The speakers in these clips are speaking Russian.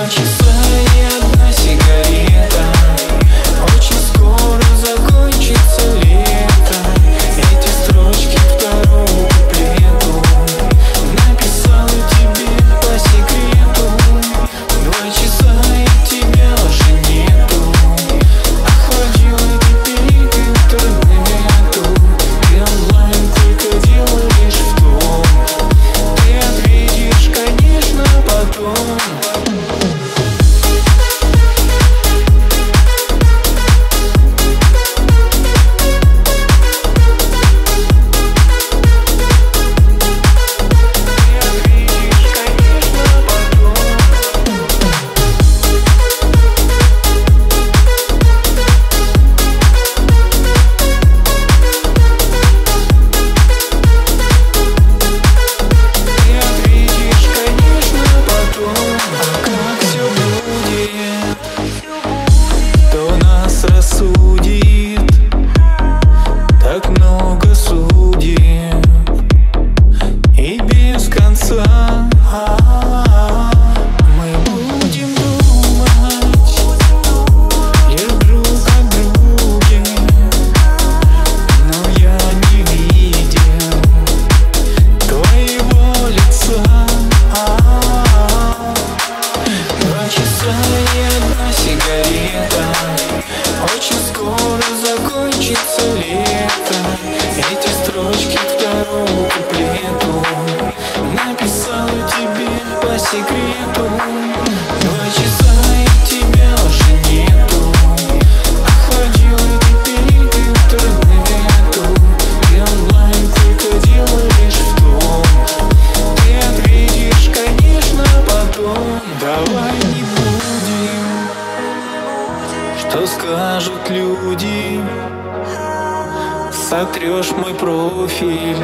Сотрешь мой профиль,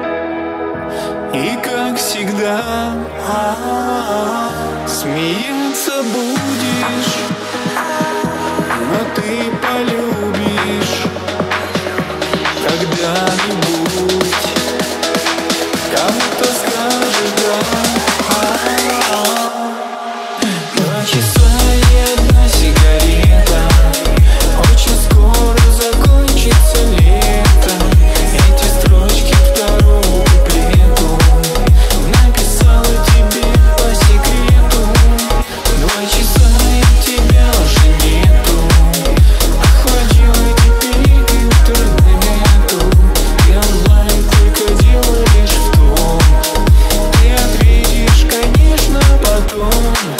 и как всегда смеяться будешь, но ты полюбишь когда-нибудь, кому-то скажешь да. 2 часа и 1 сигарета, очень скоро закончится лето. Эти строчки второму куплету написала тебе по секрету. 2 часа и тебя уже нету, охладила теперь к интернету. Ты онлайн только делаешь в том, ты ответишь, конечно, потом.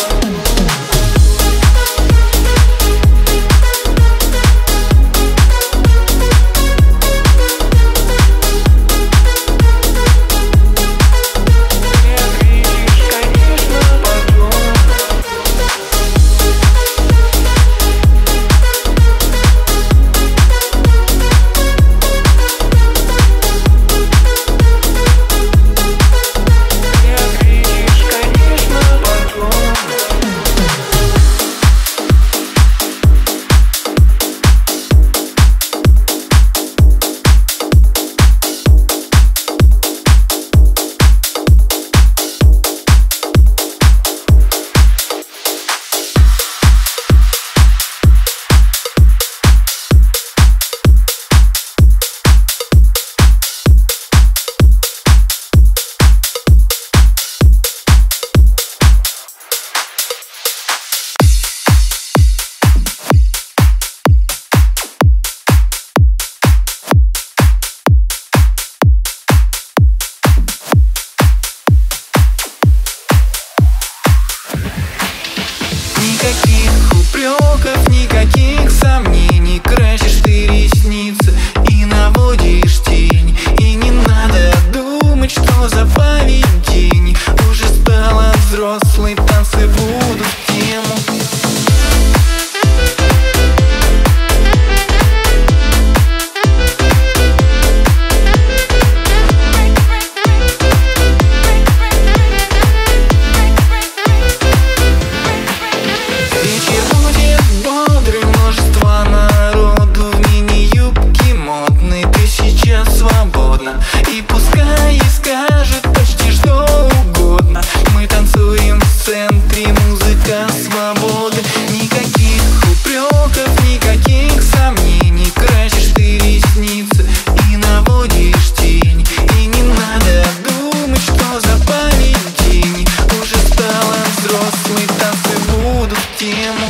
Никаких упреков, никаких сомнений. Красишь ты ресницы и наводишь тень. И не надо думать, что забавить день. Уже стала взрослой, танцы будут в тему. И пускай и скажет почти что угодно, мы танцуем музыка свободы. Никаких упреков, никаких сомнений. Красишь ты ресницы и наводишь тень. И не надо думать, что за память день. Уже стала взрослой, танцы будут в тему.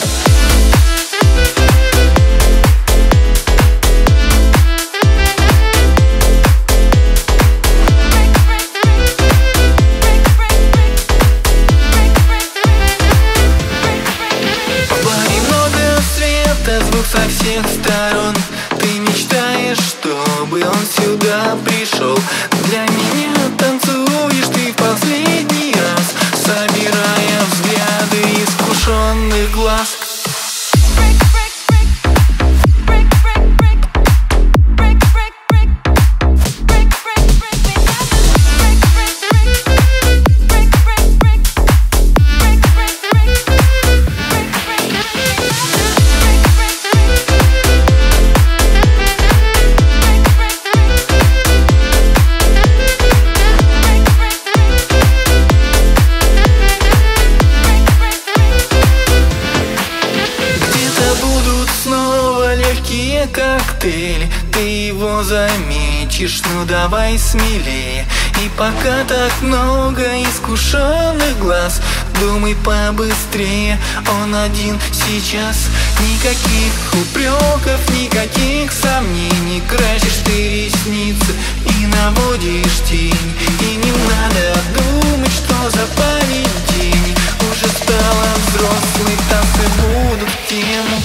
Звук со всех сторон. Ты мечтаешь, чтобы он сюда пришел. Для меня танцуешь ты в последний раз, собирая взгляды искушенных глаз. Коктейль, ты его заметишь, ну давай смелее. И пока так много искушенных глаз, думай побыстрее, он один сейчас. Никаких упреков, никаких сомнений. Красишь ты ресницы и наводишь тень. И не надо думать, что за память день. Уже стала взрослой, танцы будут в тему.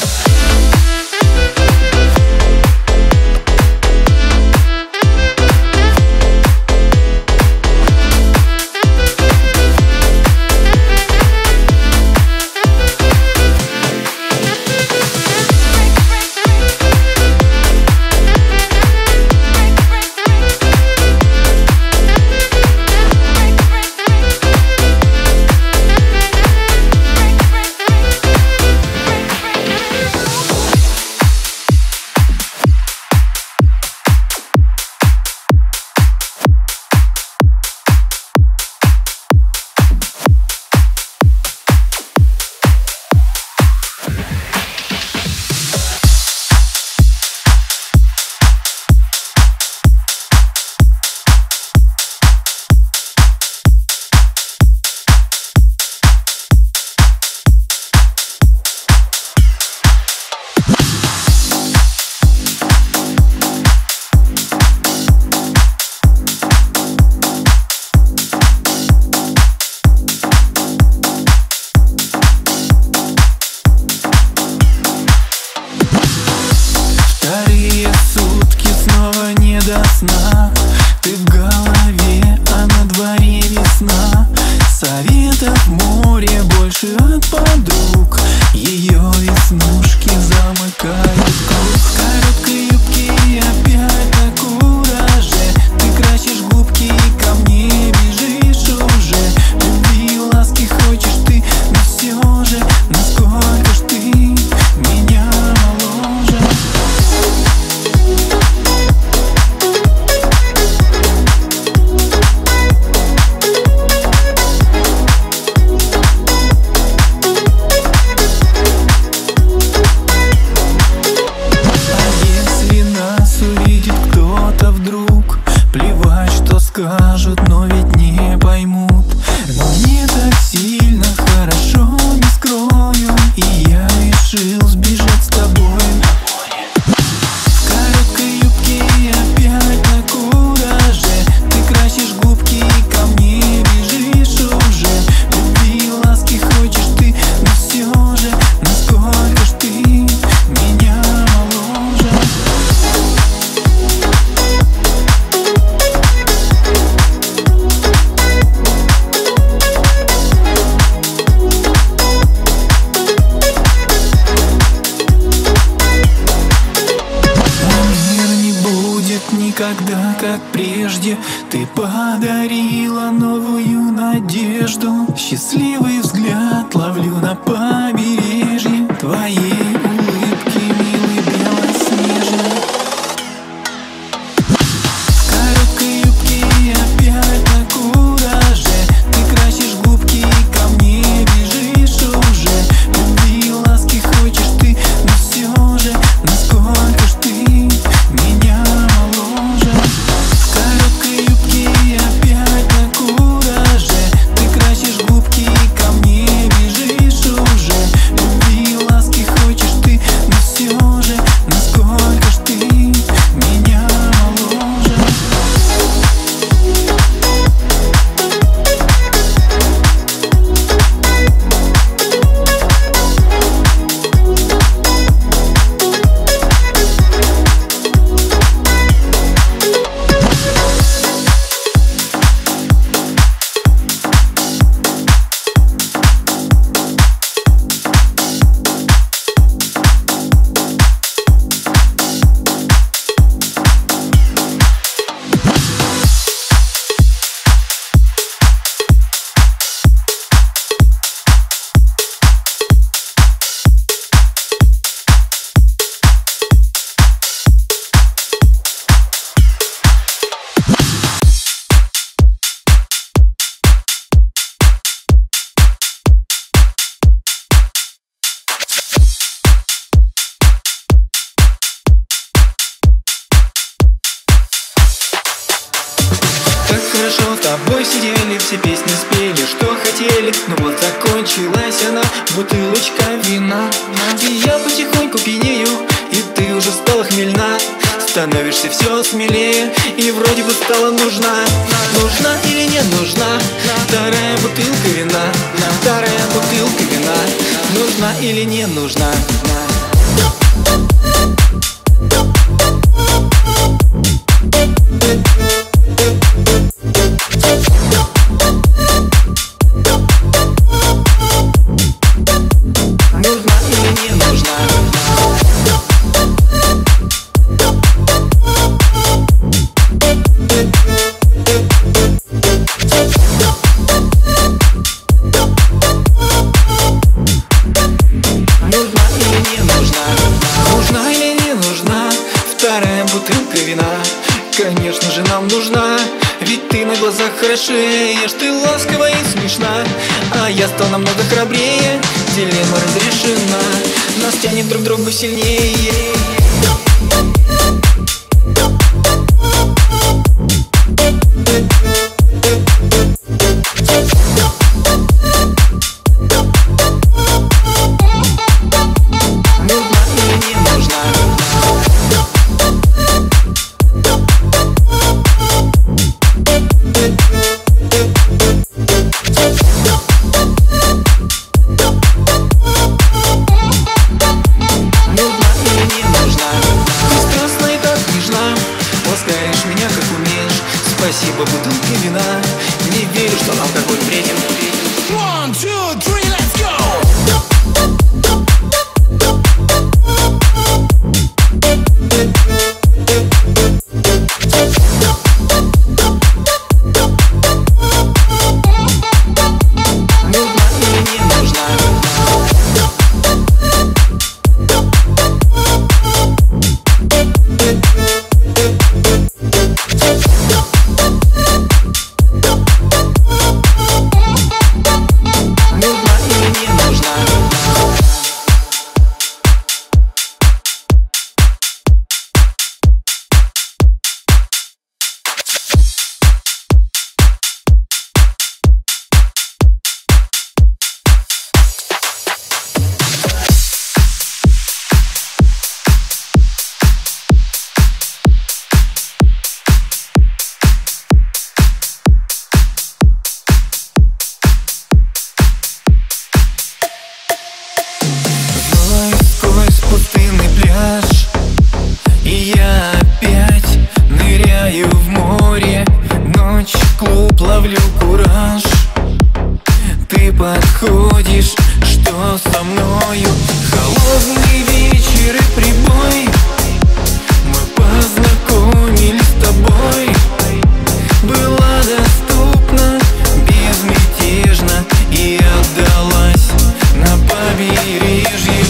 До сна. Ты в голове, а на дворе весна. Советов море, больше от подруг. Ее веснушки замыкают круг. В короткой юбке и опять на кураже. Ты красишь губки и ко мне бежишь уже. Любви и ласки хочешь ты, но все же насколько ж ты меня моложе. Скажут, но ведь не поймут. Но мне так сильно хорошо, не скрою. И я решил сбежать с тобой. В короткой юбке и опять на кураже. Ты красишь губки и ко мне бежишь уже. Любви и ласки хочешь ты, но все же насколько ж ты меня моложе. Никогда, как прежде, ты подарила новую надежду. Счастливый взгляд ловлю на побережье твоей улыбки, милый белоснежный. В короткой юбке и опять на кураже. Ты красишь губки и ко мне бежишь. сидели, все песни спели, что хотели. Но вот закончилась она, бутылочка вина. И я потихоньку пьянею, и ты уже стала хмельна. Становишься все смелее, и вроде бы стала нужна. Нужна или не нужна вторая бутылка вина? Вторая бутылка вина. Нужна или не нужна? Бутылка вина, конечно же, нам нужна. Ведь ты на глазах хорошеешь, ты ласкова и смешна. А я стал намного храбрее, дилемма разрешена. Нас тянет друг к другу сильнее. Ласкаешь меня как умеешь, спасибо бутылке вина. Не верю, что алкоголь вреден. 1, 2, 3, let's go! Пустынный пляж, и я опять ныряю в море. Ночь, клуб, ловлю кураж. Ты подходишь, что со мною? Холодный вечер и прибой. Мы познакомились с тобой. Была доступна безмятежно и отдалась на побережье.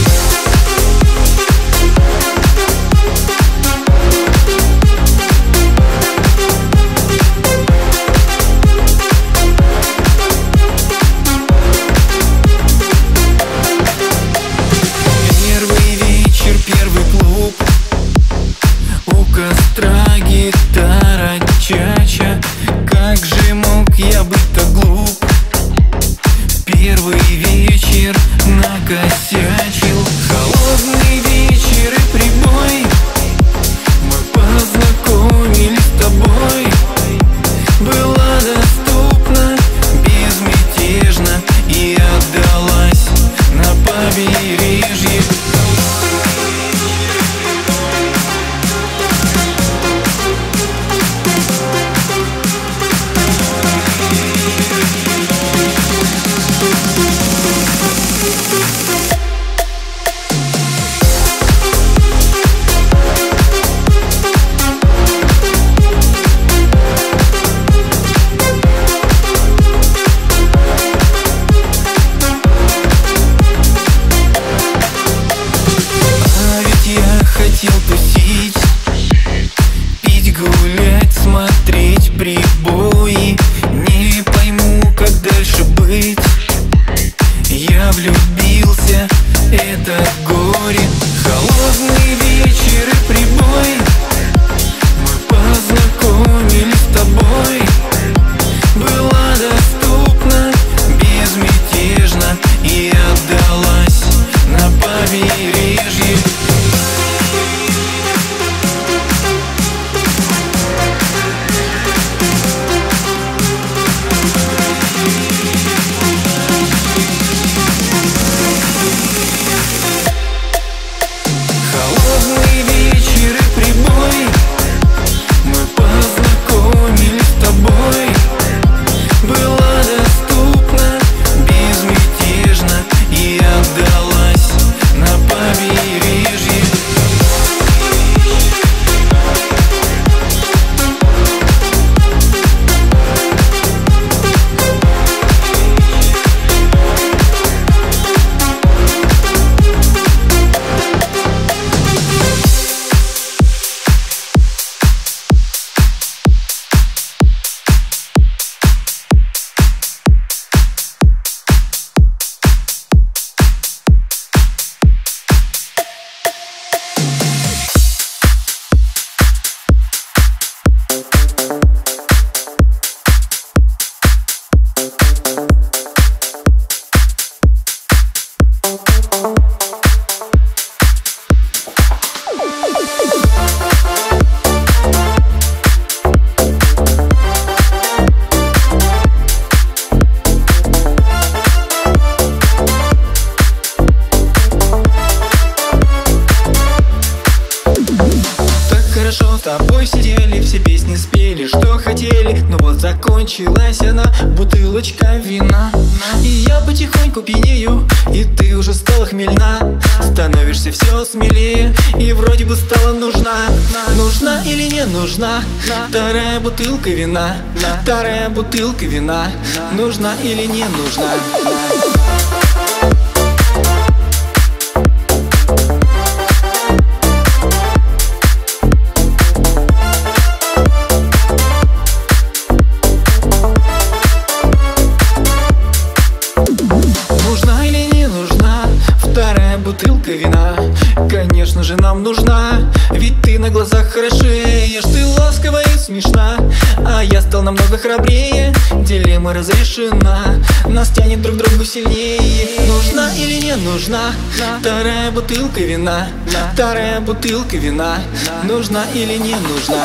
Первый клуб, у костра гитара, чача. Как же мог я быть так глуп? Первый вечер накосячил. Холодный вечер и прибой. Мы познакомились с тобой. Была доступна безмятежно и отдалась на побережье. Хотел тусить, пить, гулять, смотреть прибои. Не пойму, как дальше быть. Я влюбился, это горе. Холодный вечер и прибой. Мы познакомились с тобой. тобой сидели, все песни спели, что хотели. Но вот закончилась она, бутылочка вина. И я потихоньку пьянею, и ты уже стала хмельна. Становишься все смелее, и вроде бы стала нужна. Нужна или не нужна вторая бутылка вина? Вторая бутылка вина. Нужна или не нужна? Нужна или не нужна вторая бутылка вина? Конечно же нам нужна, ведь ты на глазах хорошеешь. Ты ласковая и смешна, а я стал намного храбрее. Дилемма разрешена, нас тянет друг к другу сильнее. Нужна или не нужна вторая бутылка вина? Вторая бутылка вина. Нужна или не нужна?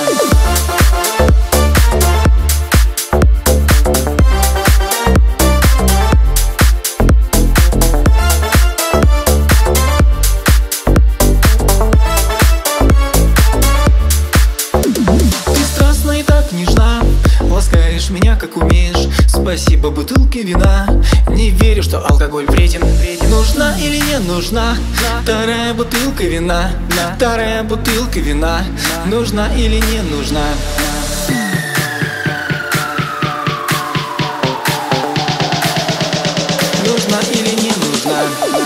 Ласкаешь меня как умеешь, спасибо бутылке вина. Не верю, что алкоголь вреден. Нужна или не нужна вторая бутылка вина? Вторая бутылка вина. Нужна или не нужна? Нужна или не нужна?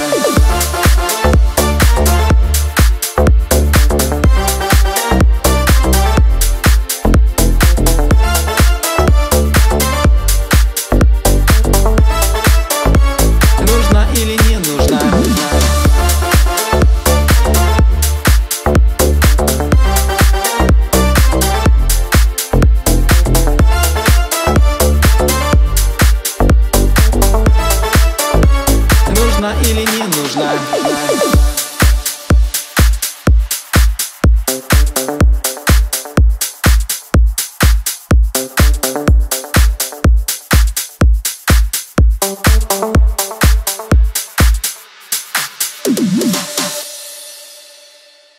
Нужна или не нужна?